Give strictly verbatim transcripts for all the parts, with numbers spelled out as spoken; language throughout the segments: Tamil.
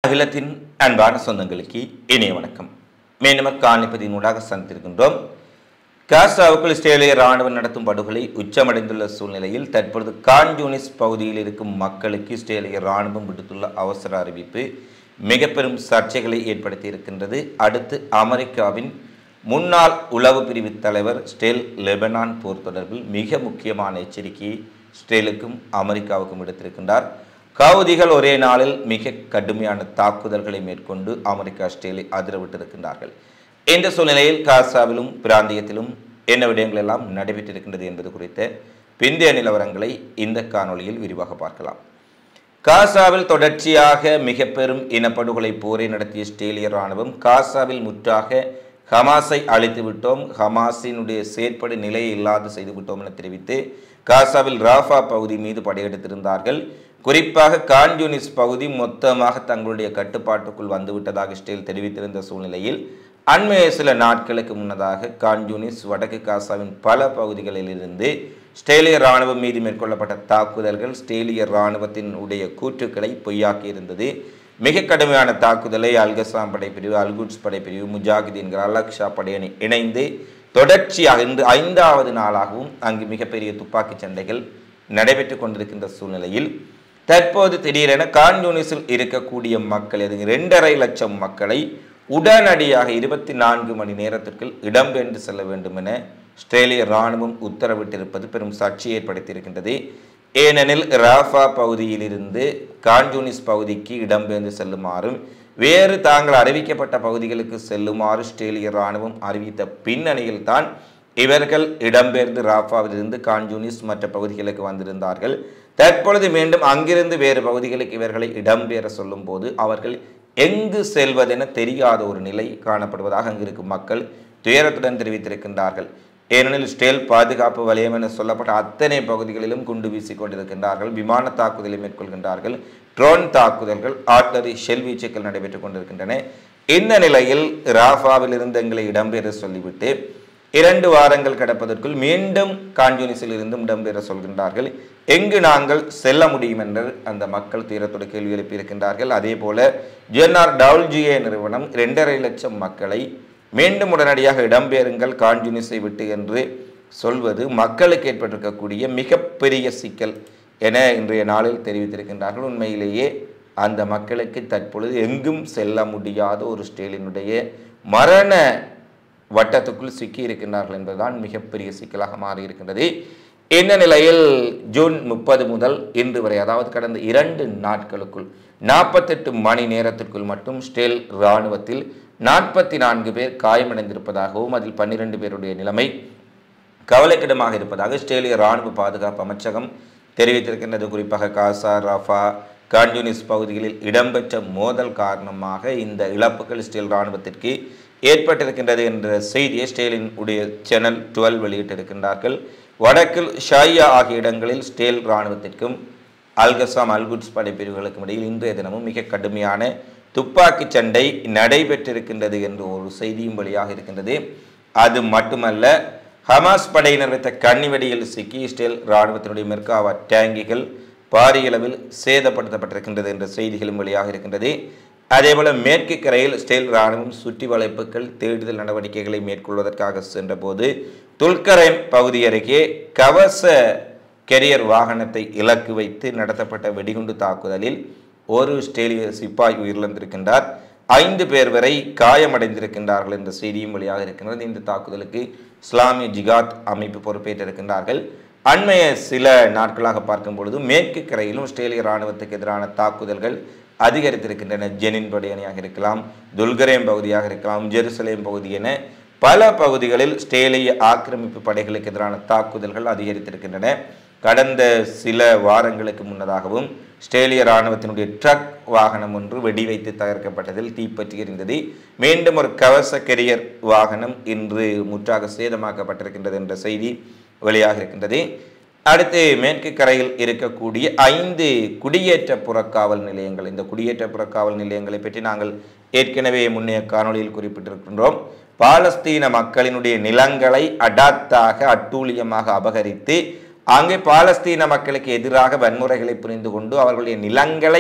அகிலத்தின் அன்பான சொந்தங்களுக்கு இனிய வணக்கம். மீண்டும் காணிப்பதினூடாக சந்திருக்கின்றோம். காசாவுக்குள் இஸ்ரேலிய ராணுவம் நடத்தும் படுகொலை உச்சமடைந்துள்ள சூழ்நிலையில் தற்பொழுது கான் யூனிஸ் பகுதியில் இருக்கும் மக்களுக்கு இஸ்ரேலிய ராணுவம் விடுத்துள்ள அவசர அறிவிப்பு மிக பெரும் சர்ச்சைகளை ஏற்படுத்தி இருக்கின்றது. அடுத்து அமெரிக்காவின் முன்னாள் உளவு பிரிவு தலைவர் ஸ்டேல் லெபனான் போர் தொடர்பில் மிக முக்கியமான எச்சரிக்கையை இஸ்ரேலுக்கும் அமெரிக்காவுக்கும் விடுத்திருக்கின்றார். கவுதிகள் ஒரே நாளில் மிக கடுமையான தாக்குதல்களை மேற்கொண்டு அமெரிக்கா இஸ்ரேலை அதிரவிட்டிருக்கின்றார்கள். இந்த சூழ்நிலையில் காசாவிலும் பிராந்தியத்திலும் என்ன விடயங்கள் எல்லாம் நடைபெற்றிருக்கின்றது என்பது குறித்த பிந்தைய நிலவரங்களை இந்த காணொளியில் விரிவாக பார்க்கலாம். காசாவில் தொடர்ச்சியாக மிக பெரும் இனப்படுகொலை போரை நடத்திய இஸ்ரேலிய இராணுவம் காசாவில் முற்றாக ஹமாஸை அழித்து விட்டோம், ஹமாஸினுடைய செயற்படு நிலையை இல்லாது செய்து விட்டோம் என தெரிவித்து காசாவில் ராஃபா பகுதி மீது படையெடுத்திருந்தார்கள். குறிப்பாக கான் யூனிஸ் பகுதி மொத்தமாக தங்களுடைய கட்டுப்பாட்டுக்குள் வந்துவிட்டதாக இஸ்ரேல் தெரிவித்திருந்த சூழ்நிலையில் அண்மைய சில நாட்களுக்கு முன்னதாக கான் யூனிஸ் வடக்கு காசாவின் பல பகுதிகளிலிருந்து இஸ்ரேலிய இராணுவம் மீது மேற்கொள்ளப்பட்ட தாக்குதல்கள் இஸ்ரேலிய இராணுவத்தின் உடைய கூற்றுக்களை பொய்யாக்கியிருந்தது. மிக கடுமையான தாக்குதலை அல்கசாம் படைப்பிரிவு, அல்குட்ஸ் படைப்பிரிவு, முஜாஹிதீன்கள், அலக்ஷா படையணி இணைந்து தொடர்ச்சியாக இன்று ஐந்தாவது நாளாகவும் அங்கு மிகப்பெரிய துப்பாக்கி சண்டைகள் நடைபெற்று கொண்டிருக்கின்ற சூழ்நிலையில் தற்போது திடீரென கான் யூனிஸில் இருக்கக்கூடிய மக்கள் எது இரண்டரை லட்சம் மக்களை உடனடியாக இருபத்தி நான்கு மணி நேரத்திற்குள் இடம்பெயர்ந்து செல்ல வேண்டும் என இஸ்ரேலிய இராணுவம் உத்தரவிட்டிருப்பது பெரும் சர்ச்சையை ஏற்படுத்தியிருக்கின்றது. ஏனெனில் ராஃபா பகுதியிலிருந்து கான் யூனிஸ் பகுதிக்கு இடம்பெயர்ந்து செல்லுமாறும் வேறு தாங்கள் அறிவிக்கப்பட்ட பகுதிகளுக்கு செல்லுமாறு இஸ்ரேலிய இராணுவம் அறிவித்த பின்னணியில் தான் இவர்கள் இடம்பெயர்ந்து ராஃபாவிலிருந்து கான் யூனிஸ் மற்ற பகுதிகளுக்கு வந்திருந்தார்கள். தற்பொழுது மீண்டும் அங்கிருந்து வேறு பகுதிகளுக்கு இவர்களை இடம்பெயர சொல்லும் போது அவர்கள் எங்கு செல்வதென தெரியாத ஒரு நிலை காணப்படுவதாக அங்கிருக்கும் மக்கள் துயரத்துடன் தெரிவித்திருக்கின்றார்கள். ஏனெனில் இஸ்ரேல் பாதுகாப்பு வலயம் என சொல்லப்பட்ட அத்தனை பகுதிகளிலும் குண்டு வீசிக் கொண்டிருக்கின்றார்கள், விமான தாக்குதலை மேற்கொள்கின்றார்கள், ட்ரோன் தாக்குதல்கள், ஆர்டிலரி ஷெல் வீச்சுக்கள் நடைபெற்றுக் கொண்டிருக்கின்றன. இந்த நிலையில் ராஃபாவில் இருந்து எங்களை இடம்பெயர சொல்லிவிட்டு இரண்டு வாரங்கள் கடப்பதற்குள் மீண்டும் கான் யூனிஸில் இருந்தும் இடம்பெயர சொல்கின்றார்கள். எங்கு நாங்கள் செல்ல முடியும் என்று அந்த மக்கள் தீரத்தோடு கேள்வி எழுப்பியிருக்கின்றார்கள். அதே போல ஜென்ஆர் டவுல்ஜிஏ நிறுவனம் இரண்டரை லட்சம் மக்களை மீண்டும் உடனடியாக இடம்பெயருங்கள் கான் யூனிஸை விட்டு என்று சொல்வது மக்களுக்கு ஏற்பட்டிருக்கக்கூடிய மிகப்பெரிய சிக்கல் என இன்றைய நாளில் தெரிவித்திருக்கின்றார்கள். உண்மையிலேயே அந்த மக்களுக்கு தற்பொழுது எங்கும் செல்ல முடியாத ஒரு இஸ்ரேலினுடைய மரண வட்டத்துக்குள் சிக்கி இருக்கின்றார்கள் என்பதுதான் மிகப்பெரிய சிக்கலாக மாறியிருக்கின்றது. இந்த நிலையில் ஜூன் முப்பது முதல் இன்று வரை, அதாவது கடந்த இரண்டு நாட்களுக்குள் நாற்பத்தெட்டு மணி நேரத்திற்குள் மட்டும் இஸ்ரேல் இராணுவத்தில் நாற்பத்தி நான்கு பேர் காயமடைந்திருப்பதாகவும் அதில் பன்னிரண்டு பேருடைய நிலைமை கவலைக்கிடமாக இருப்பதாக இஸ்ரேலிய இராணுவ பாதுகாப்பு அமைச்சகம் தெரிவித்திருக்கின்றது. குறிப்பாக காசா, ராஃபா, கான் யூனிஸ் பகுதிகளில் இடம்பெற்ற மோதல் காரணமாக இந்த இழப்புகள் இஸ்ரேல் இராணுவத்திற்கு ஏற்பட்டிருக்கின்றது என்ற செய்தியை இஸ்ரேலின் உடைய சேனல் டுவெல் வெளியிட்டிருக்கின்றார்கள். வடக்கில் ஷாயா ஆகிய இடங்களில் இஸ்ரேல் இராணுவத்திற்கும் அல்கசாம், அல்குட்ஸ் படைப்பிரிவுகளுக்கும் இடையில் இன்றைய தினமும் மிக கடுமையான துப்பாக்கி சண்டை நடைபெற்றிருக்கின்றது என்று ஒரு செய்தியும் வெளியாக இருக்கின்றது. அது மட்டுமல்ல, ஹமாஸ் படையினர் வைத்த கன்னிவெடியில் சிக்கி இஸ்ரேல் இராணுவத்தினுடைய மெர்காவா டேங்கிகள் பாரிய அளவில் சேதப்படுத்தப்பட்டிருக்கின்றது என்ற செய்திகளும் வெளியாக இருக்கின்றது. அதேபோல மேற்கு கரையில் இஸ்ரேல் இராணுவம் சுற்றி வளைப்புகள் தேடுதல் நடவடிக்கைகளை மேற்கொள்வதற்காக சென்றபோது துல்கரைம் பகுதி அருகே கவச கெரியர் வாகனத்தை இலக்கு வைத்து நடத்தப்பட்ட வெடிகுண்டு தாக்குதலில் ஒரு இஸ்ரேலிய சிப்பாய் உயிரிழந்திருக்கின்றார், ஐந்து பேர் வரை காயமடைந்திருக்கின்றார்கள் என்ற செய்தியும் வெளியாக இருக்கின்றது. இந்த தாக்குதலுக்கு இஸ்லாமிய ஜிகாத் அமைப்பு பொறுப்பேற்றிருக்கின்றார்கள். அண்மைய சில நாட்களாக பார்க்கும் பொழுது மேற்கு கரையிலும் இஸ்ரேலிய இராணுவத்துக்கு எதிரான தாக்குதல்கள் அதிகரித்திருக்கின்றன. ஜெனின் படையணியாக இருக்கலாம், துல்கரேம் பகுதியாக இருக்கலாம், ஜெருசலேம் பகுதி என பல பகுதிகளில் இஸ்ரேலிய ஆக்கிரமிப்பு படைகளுக்கு எதிரான தாக்குதல்கள் அதிகரித்திருக்கின்றன. கடந்த சில வாரங்களுக்கு முன்னதாகவும் இஸ்ரேலிய இராணுவத்தினுடைய ட்ரக் வாகனம் ஒன்று வெடி வைத்து தகர்க்கப்பட்டதில் தீப்பற்றி எறிந்தது. மீண்டும் ஒரு கவச கெரியர் வாகனம் இன்று முற்றாக சேதமாக்கப்பட்டிருக்கின்றது என்ற செய்தி வெளியாக இருக்கின்றது. அடுத்து மேற்கு கரையில் இருக்கக்கூடிய ஐந்து குடியேற்ற புறக்காவல் நிலையங்கள், இந்த குடியேற்ற புறக்காவல் நிலையங்களை பற்றி நாங்கள் ஏற்கனவே முன்னைய காணொலியில் குறிப்பிட்டிருக்கின்றோம். பாலஸ்தீன மக்களினுடைய நிலங்களை அடாத்தாக அட்டூழியமாக அபகரித்து அங்கே பாலஸ்தீன மக்களுக்கு எதிராக வன்முறைகளை புரிந்து கொண்டு அவர்களுடைய நிலங்களை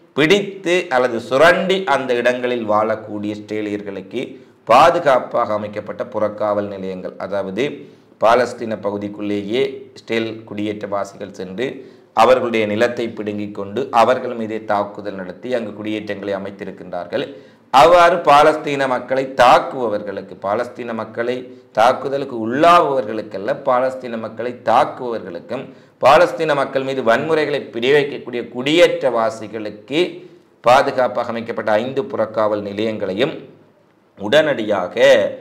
பிடித்து அல்லது சுரண்டி அந்த இடங்களில் வாழக்கூடிய இஸ்ரேலியர்களுக்கு பாதுகாப்பாக அமைக்கப்பட்ட புறக்காவல் நிலையங்கள், அதாவது பாலஸ்தீன பகுதிக்குள்ளேயே இஸ்ரேல் குடியேற்றவாசிகள் சென்று அவர்களுடைய நிலத்தை பிடுங்கிக் கொண்டு அவர்கள் மீதே தாக்குதல் நடத்தி அங்கு குடியேற்றங்களை அமைத்திருக்கின்றார்கள். அவ்வாறு பாலஸ்தீன மக்களை தாக்குபவர்களுக்கு, பாலஸ்தீன மக்களை தாக்குதலுக்கு உள்ளாகுவவர்களுக்கல்ல, பாலஸ்தீன மக்களை தாக்குபவர்களுக்கும் பாலஸ்தீன மக்கள் மீது வன்முறைகளை பிடிவைக்கக்கூடிய குடியேற்றவாசிகளுக்கு பாதுகாப்பாக அமைக்கப்பட்ட ஐந்து புறக்காவல் நிலையங்களையும் உடனடியாக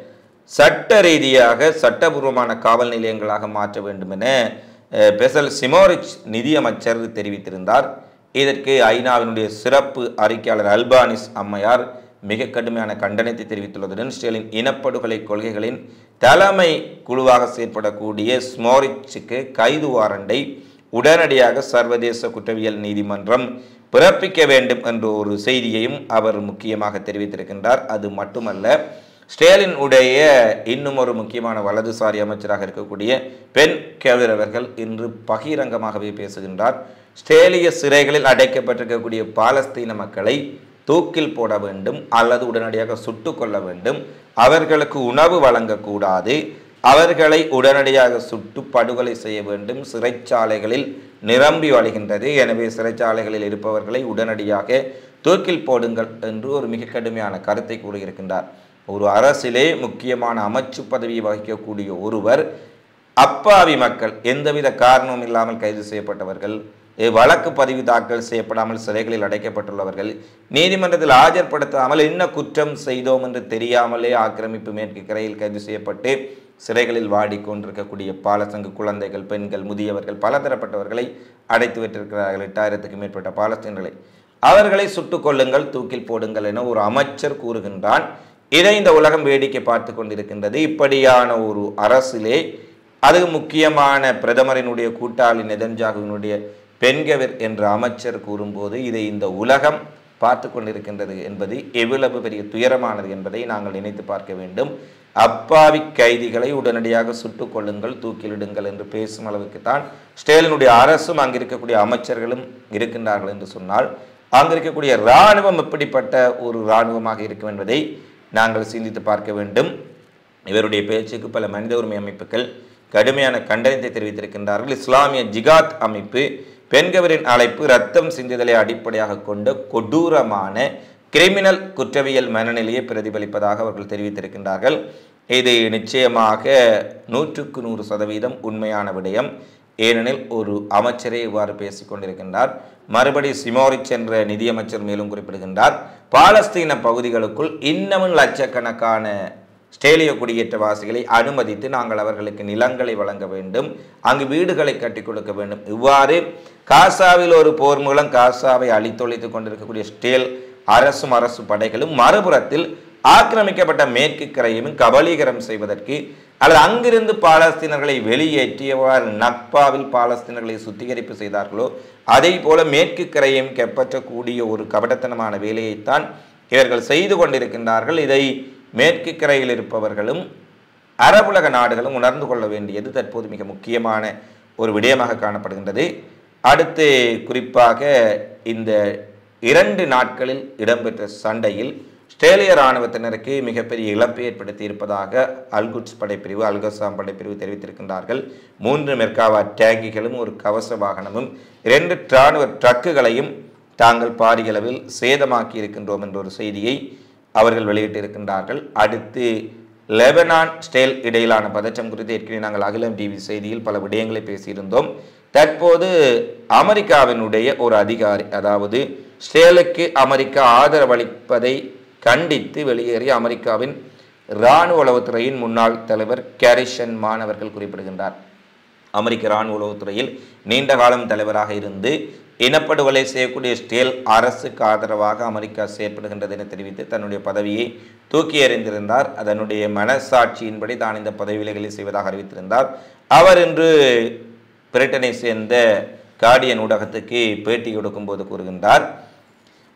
சட்ட ரீதியாக சட்டபூர்வமான காவல் நிலையங்களாக மாற்ற வேண்டும் என பெசல் சிமோரிச் நிதியமைச்சர் தெரிவித்திருந்தார். இதற்கு ஐநாவினுடைய சிறப்பு அறிக்கையாளர் அல்பானிஸ் அம்மையார் மிக கடுமையான கண்டனத்தை தெரிவித்துள்ளதுடன் இஸ்ரேலின் இனப்படுகொலை கொள்கைகளின் தலைமை குழுவாக செயற்படக்கூடிய ஸ்மோரிச்சுக்கு கைது வாரண்டை உடனடியாக சர்வதேச குற்றவியல் நீதிமன்றம் பிறப்பிக்க வேண்டும் என்ற ஒரு செய்தியையும் அவர் முக்கியமாக தெரிவித்திருக்கின்றார். அது மட்டுமல்ல, இஸ்ரேலின் உடைய இன்னும் ஒரு முக்கியமான வலதுசாரி அமைச்சராக இருக்கக்கூடிய பென் கெவிர் அவர்கள் இன்று பகிரங்கமாகவே பேசுகின்றார். இஸ்ரேலிய சிறைகளில் அடைக்கப்பட்டிருக்கக்கூடிய பாலஸ்தீன மக்களை தூக்கில் போட வேண்டும் அல்லது உடனடியாக சுட்டு கொள்ள வேண்டும், அவர்களுக்கு உணவு வழங்கக்கூடாது, அவர்களை உடனடியாக சுட்டு படுகொலை செய்ய வேண்டும், சிறைச்சாலைகளில் நிரம்பி வழிகின்றது, எனவே சிறைச்சாலைகளில் இருப்பவர்களை உடனடியாக தூக்கில் போடுங்கள் என்று ஒரு மிக கடுமையான கருத்தை கூறியிருக்கின்றார். ஒரு அரசிலே முக்கியமான அமைச்சு பதவியை வகிக்கக்கூடிய ஒருவர் அப்பாவி மக்கள், எந்தவித காரணமும் இல்லாமல் கைது செய்யப்பட்டவர்கள், வழக்கு பதிவு தாக்கல் செய்யப்படாமல் சிறைகளில் அடைக்கப்பட்டுள்ளவர்கள், நீதிமன்றத்தில் ஆஜர்படுத்தாமல் என்ன குற்றம் செய்தோம் என்று தெரியாமலே ஆக்கிரமிப்பு மேற்கு கரையில் கைது செய்யப்பட்டு சிறைகளில் வாடிக்கொண்டிருக்கக்கூடிய பாலஸ்தீன குழந்தைகள், பெண்கள், முதியவர்கள், பலதரப்பட்டவர்களை அடைத்து வைத்திருக்கிறார்கள். எட்டாயிரத்துக்கும் மேற்பட்ட பாலஸ்தீனர்களை. அவர்களை சுட்டுக் கொள்ளுங்கள், தூக்கில் போடுங்கள் என ஒரு அமைச்சர் கூறுகின்றான். இதை இந்த உலகம் வேடிக்கை பார்த்து கொண்டிருக்கின்றது. இப்படியான ஒரு அரசிலே அது முக்கியமான பிரதமரினுடைய கூட்டாளி நெதன்யாகுவினுடைய பென்கெவிர் என்ற அமைச்சர் கூறும்போது இதை இந்த உலகம் பார்த்து கொண்டிருக்கின்றது என்பது எவ்வளவு பெரிய துயரமானது என்பதை நாங்கள் நினைத்து பார்க்க வேண்டும். அப்பாவி கைதிகளை உடனடியாக சுட்டுக் கொள்ளுங்கள், தூக்கிலிடுங்கள் என்று பேசும் அளவுக்கு தான் இஸ்ரேலினுடைய அரசும் அங்கு இருக்கக்கூடிய அமைச்சர்களும் இருக்கின்றார்கள் என்று சொன்னால் அங்கு இருக்கக்கூடிய இராணுவம் எப்படிப்பட்ட ஒரு இராணுவமாக இருக்கும் என்பதை நாங்கள் சிந்தித்து பார்க்க வேண்டும். இவருடைய பேச்சுக்கு பல மனித உரிமை அமைப்புகள் கடுமையான கண்டனத்தை தெரிவித்திருக்கின்றார்கள். இஸ்லாமிய ஜிகாத் அமைப்பு பென்கெவிரின் அழைப்பு இரத்தம் சிந்துதலை அடிப்படையாக கொண்ட கொடூரமான கிரிமினல் குற்றவியல் மனநிலையை பிரதிபலிப்பதாக அவர்கள் தெரிவித்திருக்கின்றார்கள். இது நிச்சயமாக நூற்றுக்கு நூறு சதவீதம் உண்மையான விடயம். ஏனெனில் ஒரு அமைச்சரே இவ்வாறு பேசிக் கொண்டிருக்கின்றார். மறுபடி சிமோரிச் என்ற நிதியமைச்சர் மேலும் குறிப்பிடுகின்றார், பாலஸ்தீன பகுதிகளுக்குள் இன்னமும் லட்சக்கணக்கான இஸ்ரேலிய குடியேற்றவாசிகளை அனுமதித்து நாங்கள் அவர்களுக்கு நிலங்களை வழங்க வேண்டும், அங்கு வீடுகளை கட்டி கொடுக்க வேண்டும். இவ்வாறு காசாவில் ஒரு போர் மூலம் காசாவை அழித்தொழித்துக் கொண்டிருக்கக்கூடிய இஸ்ரேல் அரசும் அரசு படைகளும் மறுபுறத்தில் ஆக்கிரமிக்கப்பட்ட மேற்கு கரையும் கபலீகரம் செய்வதற்கு அல்லது அங்கிருந்து பாலஸ்தீனர்களை வெளியேற்றியவாறு நக்பாவில் பாலஸ்தீனர்களை சுத்திகரிப்பு செய்தார்களோ அதே போல மேற்கு கரையும் கைப்பற்றக்கூடிய ஒரு கபடத்தனமான வேலையைத்தான் இவர்கள் செய்து கொண்டிருக்கின்றார்கள். இதை மேற்கு கரையில் இருப்பவர்களும் அரபுலக நாடுகளும் உணர்ந்து கொள்ள வேண்டியது தற்போது மிக முக்கியமான ஒரு விடயமாக காணப்படுகின்றது. அடுத்து குறிப்பாக இந்த இரண்டு நாட்களில் இடம்பெற்ற சண்டையில் இஸ்ரேலிய இராணுவத்தினருக்கு மிகப்பெரிய இழப்பை ஏற்படுத்தி இருப்பதாக அல்குட்ஸ் படைப்பிரிவு, அல்கசாம் படைப்பிரிவு தெரிவித்திருக்கின்றார்கள். மூன்று மெர்காவா டேங்கிகளும் ஒரு கவச வாகனமும் இரண்டு இராணுவ ட்ரக்குகளையும் தாங்கள் பாரிய அளவில் சேதமாக்கி இருக்கின்றோம் என்ற ஒரு செய்தியை அவர்கள் வெளியிட்டிருக்கின்றார்கள். அடுத்து லெபனான் இஸ்ரேல் இடையிலான பதற்றம் குறித்து ஏற்கனவே நாங்கள் அகிலம் டிவி செய்தியில் பல விடயங்களை பேசியிருந்தோம். தற்போது அமெரிக்காவினுடைய ஒரு அதிகாரி, அதாவது இஸ்ரேலுக்கு அமெரிக்கா ஆதரவளிப்பதை கண்டித்து வெளியேறிய அமெரிக்காவின் இராணுவ உளவுத்துறையின் முன்னாள் தலைவர் கேரிஷன் மான் அவர்கள் குறிப்பிடுகின்றார். அமெரிக்க இராணுவ உளவுத்துறையில் நீண்ட காலம் தலைவராக இருந்து இனப்படுகொலை செய்யக்கூடிய இஸ்ரேல் அரசுக்கு ஆதரவாக அமெரிக்கா செயற்படுகின்றது என தெரிவித்து தன்னுடைய பதவியை தூக்கி எறிந்திருந்தார். அதனுடைய மனசாட்சியின்படி தான் இந்த பதவி விலகலை செய்வதாக அறிவித்திருந்தார். அவர் இன்று பிரிட்டனை சேர்ந்த கார்டியன் ஊடகத்துக்கு பேட்டி கொடுக்கும் போது கூறுகின்றார்,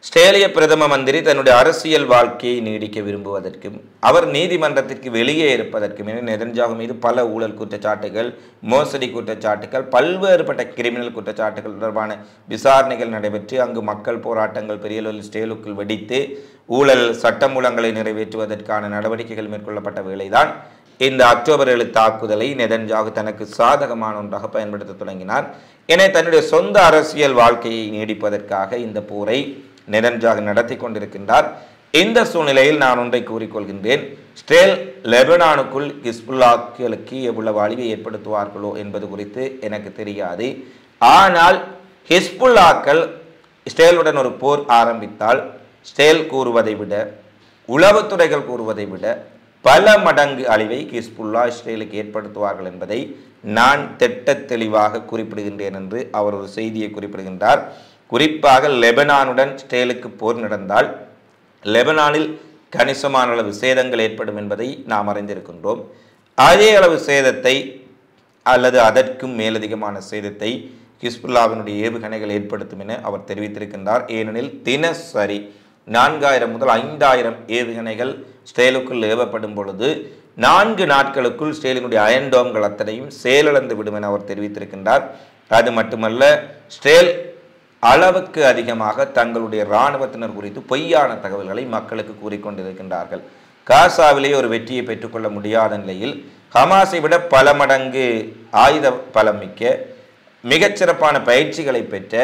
ஸ்ட்ரேலிய பிரதம மந்திரி தன்னுடைய அரசியல் வாழ்க்கையை நீடிக்க விரும்புவதற்கும் அவர் நீதிமன்றத்திற்கு வெளியே இருப்பதற்கும் என நெதன்யாகு மீது பல ஊழல் குற்றச்சாட்டுகள், மோசடி குற்றச்சாட்டுகள், பல்வேறுபட்ட கிரிமினல் குற்றச்சாட்டுகள் தொடர்பான விசாரணைகள் நடைபெற்று அங்கு மக்கள் போராட்டங்கள் பெரிய அளவில் ஸ்ட்ரேலுக்குள் வெடித்து ஊழல் சட்டமூலங்களை நிறைவேற்றுவதற்கான நடவடிக்கைகள் மேற்கொள்ளப்பட்ட வேளைதான் இந்த அக்டோபர் ஏழு தாக்குதலை நெதன்யாகு தனக்கு சாதகமான ஒன்றாக பயன்படுத்த தொடங்கினார். என தன்னுடைய சொந்த அரசியல் வாழ்க்கையை நீடிப்பதற்காக இந்த போரை நெதன்யாகு நடத்தி கொண்டிருக்கின்றார். இந்த சூழ்நிலையில் நான் ஒன்றை கூறிக்கொள்கின்றேன். ஸ்ட்ரேல் லெபனானுக்குள் ஹிஸ்புல்லாக்களுக்கு எவ்வளவு அழிவை ஏற்படுத்துவார்களோ என்பது குறித்து எனக்கு தெரியாது. ஆனால் ஹிஸ்புல்லாக்கள் ஸ்ட்ரேலுடன் ஒரு போர் ஆரம்பித்தால் ஸ்ட்ரேல் கூறுவதை விட, உளவுத்துறைகள் கூறுவதை விட பல மடங்கு அழிவை ஹிஸ்புல்லா இஸ்ரேலுக்கு ஏற்படுத்துவார்கள் என்பதை நான் திட்ட தெளிவாக குறிப்பிடுகின்றேன் என்று அவர் ஒரு செய்தியை குறிப்பிடுகின்றார். குறிப்பாக லெபனானுடன் இஸ்ரேலுக்கு போர் நடந்தால் லெபனானில் கணிசமான அளவு சேதங்கள் ஏற்படும் என்பதை நாம் அறிந்திருக்கின்றோம். அதே அளவு சேதத்தை அல்லது அதற்கும் மேலதிகமான சேதத்தை ஹிஸ்புல்லாவினுடைய ஏவுகணைகள் ஏற்படுத்தும் என அவர் தெரிவித்திருக்கின்றார். ஏனெனில் தினசரி நான்காயிரம் முதல் ஐந்தாயிரம் ஏவுகணைகள் ஸ்ட்ரேலுக்குள் ஏவப்படும் பொழுது நான்கு நாட்களுக்குள் ஸ்ட்ரேலினுடைய அயன்டோம்கள் அத்தனையும் செயலிழந்து விடும் என அவர் தெரிவித்திருக்கின்றார். அது மட்டுமல்ல, ஸ்ட்ரேல் அளவுக்கு அதிகமாக தங்களுடைய இராணுவத்தினர் குறித்து பொய்யான தகவல்களை மக்களுக்கு கூறிக்கொண்டிருக்கின்றார்கள். காசாவிலேயே ஒரு வெற்றியை பெற்றுக்கொள்ள முடியாத நிலையில் ஹமாஸை விட பல மடங்கு ஆயுத பலம் மிக்க மிகச்சிறப்பான பயிற்சிகளை பெற்ற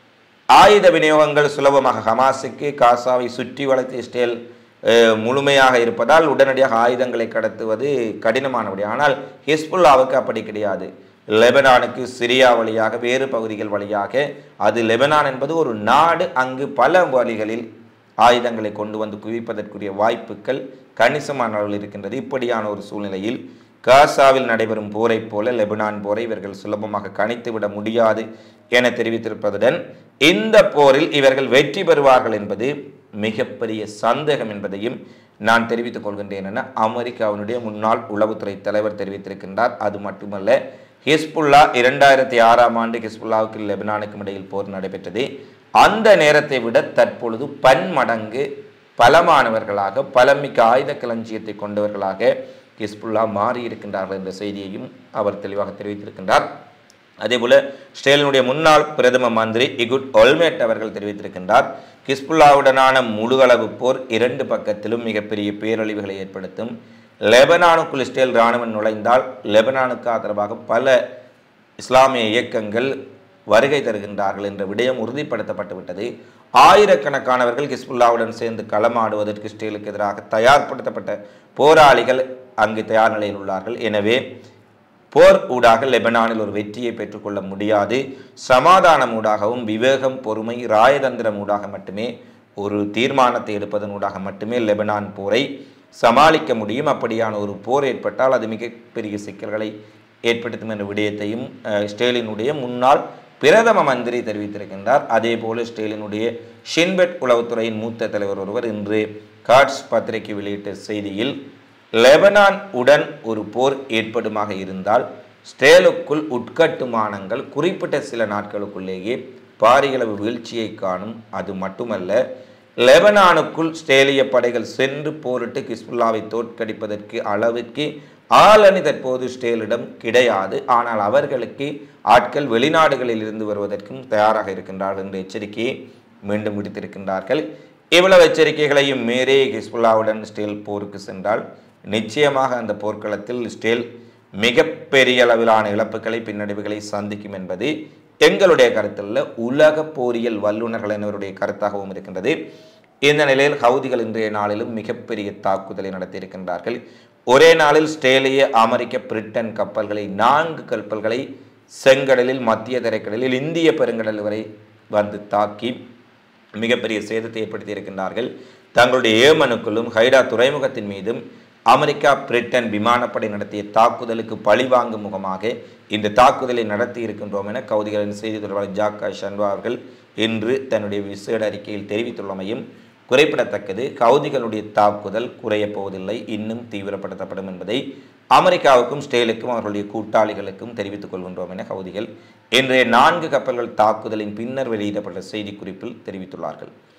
ஆயுத விநியோகங்கள் சுலபமாக ஹமாஸுக்கு காசாவை சுற்றி வளைத்து இஸ்ரேல் முழுமையாக இருப்பதால் உடனடியாக ஆயுதங்களை கடத்துவது கடினமானபடி. ஆனால் ஹிஸ்புல்லாவுக்கு அப்படி கிடையாது. லெபனானுக்கு சிரியா வழியாக வேறு பகுதிகள் வழியாக, அது லெபனான் என்பது ஒரு நாடு, அங்கு பல வழிகளில் ஆயுதங்களை கொண்டு வந்து குவிப்பதற்குரிய வாய்ப்புகள் கணிசமான அளவில் இருக்கின்றது. இப்படியான ஒரு சூழ்நிலையில் காசாவில் நடைபெறும் போரை போல லெபனான் போரை இவர்கள் சுலபமாக கணித்துவிட முடியாது என தெரிவித்திருப்பதுடன் இந்த போரில் இவர்கள் வெற்றி பெறுவார்கள் என்பது மிகப்பெரிய சந்தேகம் என்பதையும் நான் தெரிவித்துக் கொள்கின்றேன் என அமெரிக்காவினுடைய முன்னாள் உளவுத்துறை தலைவர் தெரிவித்திருக்கின்றார். அது மட்டுமல்ல, ஹிஸ்புல்லா இரண்டாயிரத்தி ஆறாம் ஆண்டு ஹிஸ்புல்லாவுக்கு லெபனானுக்கும் இடையில் போர் நடைபெற்றது. அந்த நேரத்தை விட தற்பொழுது பன்மடங்கு பலமானவர்களாக, பலமிக்க ஆயுத களஞ்சியத்தை கொண்டவர்களாக ஹிஸ்புல்லா மாறியிருக்கின்றார்கள் என்ற செய்தியையும் அவர் தெளிவாக தெரிவித்திருக்கின்றார். அதேபோல இஸ்ரேலினுடைய முன்னாள் பிரதம மந்திரி இகுட் ஒல்மெர்ட் அவர்கள் தெரிவித்திருக்கின்றார், ஹிஸ்புல்லாவுடனான முழுகளவு போர் இரண்டு பக்கத்திலும் மிகப்பெரிய பேரழிவுகளை ஏற்படுத்தும். லெபனானுக்குள் இஸ்ரேல் இராணுவம் நுழைந்தால் லெபனானுக்கு ஆதரவாக பல இஸ்லாமிய இயக்கங்கள் வருகை தருகின்றார்கள் என்ற விடயம் உறுதிப்படுத்தப்பட்டுவிட்டது. ஆயிரக்கணக்கானவர்கள் ஹிஸ்புல்லாவுடன் சேர்ந்து களமாடுவதற்கு இஸ்ரேலுக்கு எதிராக தயார்படுத்தப்பட்ட போராளிகள் அங்கு தயார் நிலையில் உள்ளார்கள். எனவே போர் ஊடாக லெபனானில் ஒரு வெற்றியை பெற்றுக்கொள்ள முடியாது. சமாதானம் ஊடாகவும் விவேகம், பொறுமை, ராயதந்திரம் ஊடாக மட்டுமே, ஒரு தீர்மானத்தை எடுப்பதன் ஊடாக மட்டுமே லெபனான் போரை சமாளிக்க முடியும். அப்படியான ஒரு போர் ஏற்பட்டால் அது மிகப்பெரிய சிக்கல்களை ஏற்படுத்தும் என்ற விடயத்தையும் இஸ்ரேலினுடைய முன்னாள் பிரதம மந்திரி தெரிவித்திருக்கின்றார். அதே போல இஸ்ரேலினுடைய ஷின்பெட் உளவுத்துறையின் மூத்த தலைவர் ஒருவர் இன்று காட்ஸ் பத்திரிகை வெளியிட்ட செய்தியில், லெபனான் உடன் ஒரு போர் ஏற்படுமாக இருந்தால் ஸ்ட்ரேலுக்குள் உட்கட்டுமானங்கள் குறிப்பிட்ட சில நாட்களுக்குள்ளேயே பாரியளவு வீழ்ச்சியை காணும். அது மட்டுமல்ல, லெபனானுக்குள் ஸ்ட்ரேலிய படைகள் சென்று போரிட்டு ஹிஸ்புல்லாவை தோற்கடிப்பதற்கு அளவுக்கு ஆளணி தற்போது இஸ்ரேலிடம் கிடையாது. ஆனால் அவர்களுக்கு ஆட்கள் வெளிநாடுகளில் இருந்து வருவதற்கும் தயாராக இருக்கின்றார்கள் என்ற எச்சரிக்கையை மீண்டும் விடுத்திருக்கின்றார்கள். இவ்வளவு எச்சரிக்கைகளையும் மீறி ஹிஸ்புல்லாவுடன் இஸ்ரேல் போருக்கு சென்றால் நிச்சயமாக அந்த போர்க்களத்தில் இஸ்ரேல் மிகப்பெரிய அளவிலான இழப்புகளை, பின்னடைவுகளை சந்திக்கும் என்பது எங்களுடைய கருத்தில் உலக போரியல் வல்லுநர்கள் என்பவருடைய கருத்தாகவும் இருக்கின்றது. இந்த நிலையில் ஹவுதிகள் இன்றைய நாளிலும் மிகப்பெரிய தாக்குதலை நடத்தியிருக்கின்றார்கள். ஒரே நாளில் ஆஸ்திரேலிய, அமெரிக்க, பிரிட்டன் கப்பல்களை, நான்கு கப்பல்களை செங்கடலில், மத்திய தரைக்கடலில், இந்திய பெருங்கடல் வரை வந்து தாக்கி மிகப்பெரிய சேதத்தை ஏற்படுத்தி இருக்கின்றார்கள். தங்களுடைய ஏமனுக்குள்ளும் ஹைடா துறைமுகத்தின் மீதும் அமெரிக்கா, பிரிட்டன் விமானப்படை நடத்திய தாக்குதலுக்கு பழிவாங்கும் முகமாக இந்த தாக்குதலை நடத்தி இருக்கின்றோம் என கவுதிகளின் செய்தி தொடர்பாளர் ஜாக்கா ஷன்வா அவர்கள் இன்று தன்னுடைய விசேட அறிக்கையில் தெரிவித்துள்ளமையும் குறிப்பிடத்தக்கது. கவுதிகளுடைய தாக்குதல் குறையப் போவதில்லை, இன்னும் தீவிரப்படுத்தப்படும் என்பதை அமெரிக்காவுக்கும் இஸ்ரேலுக்கும் அவர்களுடைய கூட்டாளிகளுக்கும் தெரிவித்துக் கொள்கின்றோம் என கவுதிகள் இன்றைய நான்கு கப்பல்கள் தாக்குதலின் பின்னர் வெளியிடப்பட்ட செய்திக்குறிப்பில் தெரிவித்துள்ளார்கள்.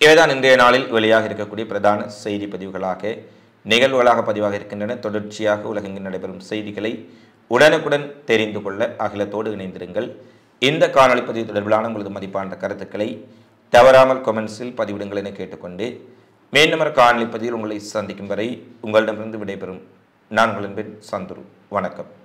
இவைதான் இன்றைய நாளில் வெளியாக இருக்கக்கூடிய பிரதான செய்தி பதிவுகளாக நிகழ்வுகளாக பதிவாக இருக்கின்றன. தொடர்ச்சியாக உலகெங்கில் நடைபெறும் செய்திகளை உடனுக்குடன் தெரிந்து கொள்ள அகிலத்தோடு இணைந்திருங்கள். இந்த காணொலி பதிவு தொடர்பிலான உங்களது மதிப்பான கருத்துக்களை தவறாமல் கொமெண்ட்ஸில் பதிவிடுங்கள் என கேட்டுக்கொண்டு மீண்டும் ஒரு காணொலி பதிவில் உங்களை சந்திக்கும் வரை உங்களிடமிருந்து விடைபெறும் நான் உங்கள் அன்பின் சந்துரு. வணக்கம்.